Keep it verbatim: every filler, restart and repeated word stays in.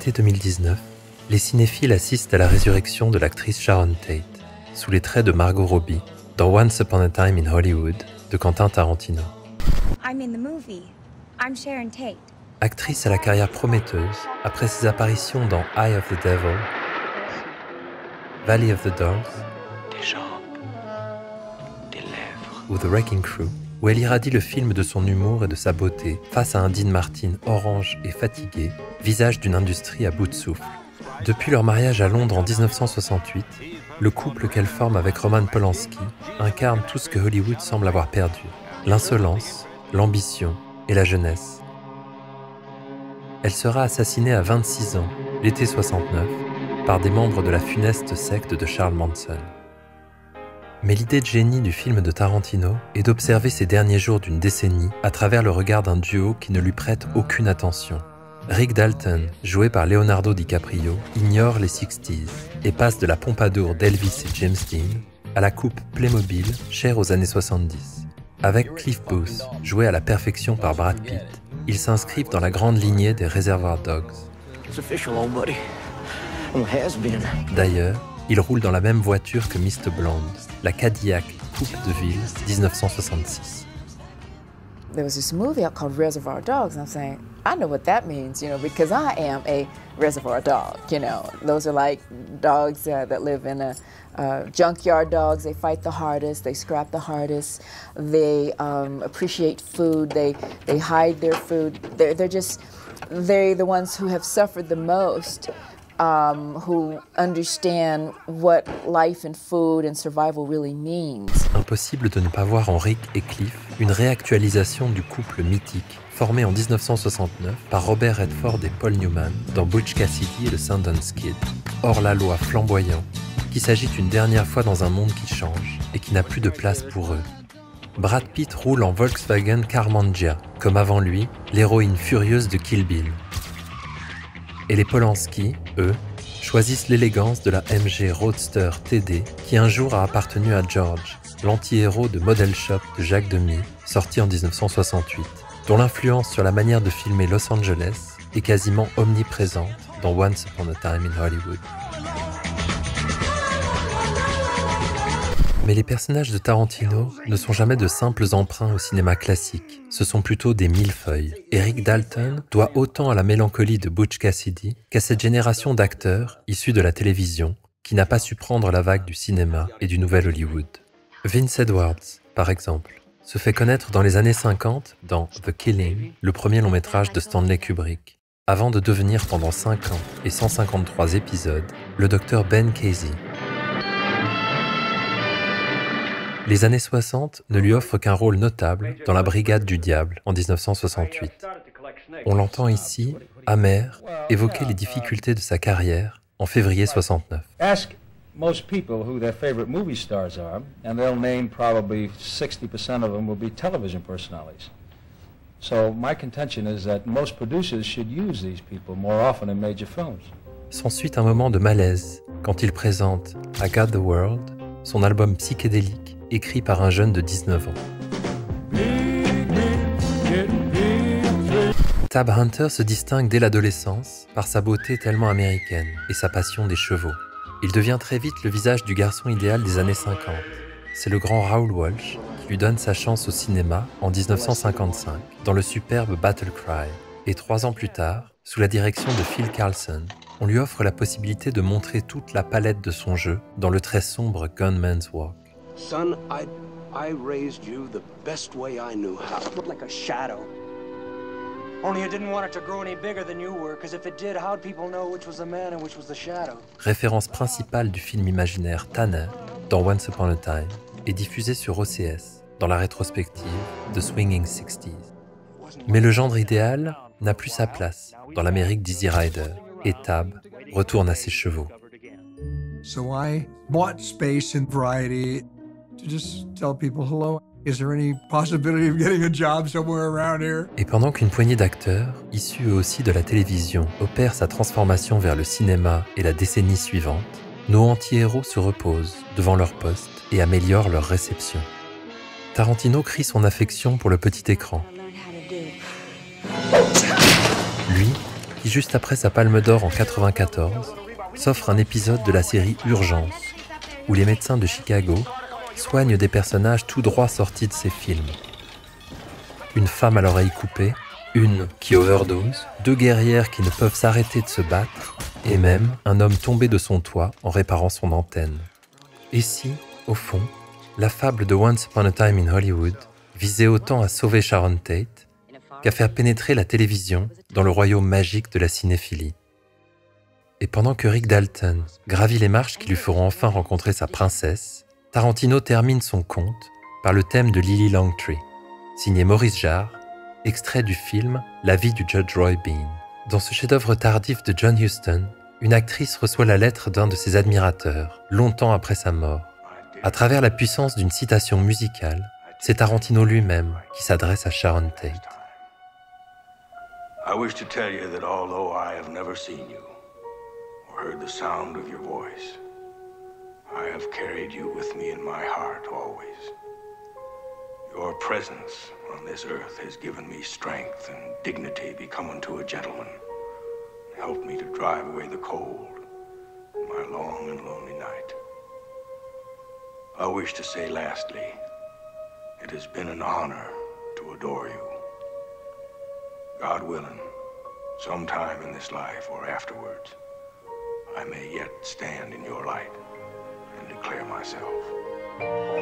l'été deux mille dix-neuf, les cinéphiles assistent à la résurrection de l'actrice Sharon Tate, sous les traits de Margot Robbie, dans Once Upon a Time in Hollywood de Quentin Tarantino. I'm in the movie. I'm Sharon Tate. Actrice à la carrière prometteuse, après ses apparitions dans Eye of the Devil, Valley of the Dolls, des jambes, des lèvres, ou The Wrecking Crew, où elle irradie le film de son humour et de sa beauté face à un Dean Martin orange et fatigué, visage d'une industrie à bout de souffle. Depuis leur mariage à Londres en dix-neuf cent soixante-huit, le couple qu'elle forme avec Roman Polanski incarne tout ce que Hollywood semble avoir perdu, l'insolence, l'ambition et la jeunesse. Elle sera assassinée à vingt-six ans, l'été soixante-neuf, par des membres de la funeste secte de Charles Manson. Mais l'idée de génie du film de Tarantino est d'observer ces derniers jours d'une décennie à travers le regard d'un duo qui ne lui prête aucune attention. Rick Dalton, joué par Leonardo DiCaprio, ignore les sixties et passe de la pompadour d'Elvis et James Dean à la coupe Playmobil chère aux années soixante-dix. Avec Cliff Booth, joué à la perfection par Brad Pitt, ils s'inscrivent dans la grande lignée des Reservoir Dogs. D'ailleurs, ils roulent dans la même voiture que Mister Blonde, la Cadillac Coupe de Ville dix-neuf cent soixante-six. There was this movie out called Reservoir Dogs, and I'm saying, I know what that means, you know, because I am a reservoir dog, you know. Those are like dogs uh, that live in a uh, junkyard dogs. They fight the hardest, they scrap the hardest, they um, appreciate food, they, they hide their food. They're, they're just, they're the ones who have suffered the most. Um, who understand what life and food and survival really means. Impossible de ne pas voir en Rick et Cliff une réactualisation du couple mythique formé en dix-neuf cent soixante-neuf par Robert Redford et Paul Newman dans Butch Cassidy et le Sundance Kid, hors-la-loi flamboyant, qui s'agite une dernière fois dans un monde qui change et qui n'a plus de place pour eux. Brad Pitt roule en Volkswagen Carmangia, comme avant lui, l'héroïne furieuse de Kill Bill. Et les Polanski, eux, choisissent l'élégance de la M G Roadster T D qui un jour a appartenu à George, l'anti-héros de Model Shop de Jacques Demy, sorti en dix-neuf cent soixante-huit, dont l'influence sur la manière de filmer Los Angeles est quasiment omniprésente dans Once Upon a Time in Hollywood. Mais les personnages de Tarantino ne sont jamais de simples emprunts au cinéma classique, ce sont plutôt des millefeuilles. Et Rick Dalton doit autant à la mélancolie de Butch Cassidy qu'à cette génération d'acteurs issus de la télévision qui n'a pas su prendre la vague du cinéma et du nouvel Hollywood. Vince Edwards, par exemple, se fait connaître dans les années cinquante dans The Killing, le premier long métrage de Stanley Kubrick, avant de devenir pendant cinq ans et cent cinquante-trois épisodes le docteur Ben Casey. Les années soixante ne lui offrent qu'un rôle notable dans La Brigade du Diable en dix-neuf cent soixante-huit. On l'entend ici, amer, évoquer les difficultés de sa carrière en février soixante-neuf. Ask most people who their favorite movie stars are, and they'll name probably sixty percent of them will be television personalities. So my contention is that most producers should use these people more often in major films. S'ensuit un moment de malaise quand il présente I Got the World, son album psychédélique écrit par un jeune de dix-neuf ans. Tab Hunter se distingue dès l'adolescence par sa beauté tellement américaine et sa passion des chevaux. Il devient très vite le visage du garçon idéal des années cinquante. C'est le grand Raoul Walsh qui lui donne sa chance au cinéma en dix-neuf cent cinquante-cinq dans le superbe Battle Cry. Et trois ans plus tard, sous la direction de Phil Carlson, on lui offre la possibilité de montrer toute la palette de son jeu dans le très sombre Gunman's Walk. Son, I, I raised you the best way I knew how. looked like a shadow. Only you didn't want it to grow any bigger than you were, because if it did, how'd people know which was the man and which was the shadow? Référence principale du film imaginaire Tanner dans Once Upon a Time et diffusé sur O C S dans la rétrospective The Swinging sixties. Mais le genre idéal n'a plus sa place dans l'Amérique d'Easy Rider et Tab retourne à ses chevaux. So I bought space and variety to just tell people hello. Is there any possibility of getting a job somewhere around here? Et pendant qu'une poignée d'acteurs, issus eux aussi de la télévision, opère sa transformation vers le cinéma et la décennie suivante, nos anti-héros se reposent devant leur poste et améliorent leur réception. Tarantino crie son affection pour le petit écran. Lui, qui qui, juste après sa Palme d'Or en quatre-vingt-quatorze, s'offre un épisode de la série Urgence, où les médecins de Chicago soignent des personnages tout droit sortis de ces films. Une femme à l'oreille coupée, une qui overdose, deux guerrières qui ne peuvent s'arrêter de se battre, et même un homme tombé de son toit en réparant son antenne. Et si, au fond, la fable de Once Upon a Time in Hollywood visait autant à sauver Sharon Tate qu'à faire pénétrer la télévision dans le royaume magique de la cinéphilie. Et pendant que Rick Dalton gravit les marches qui lui feront enfin rencontrer sa princesse, Tarantino termine son conte par le thème de Lily Langtry, signé Maurice Jarre, extrait du film La vie du Judge Roy Bean. Dans ce chef-d'œuvre tardif de John Huston, une actrice reçoit la lettre d'un de ses admirateurs, longtemps après sa mort. À travers la puissance d'une citation musicale, c'est Tarantino lui-même qui s'adresse à Sharon Tate. I wish to tell you that although I have never seen you or heard the sound of your voice, I have carried you with me in my heart always. Your presence on this earth has given me strength and dignity become unto a gentleman, and helped me to drive away the cold in my long and lonely night. I wish to say lastly, it has been an honor to adore you. God willing, sometime in this life or afterwards, I may yet stand in your light and declare myself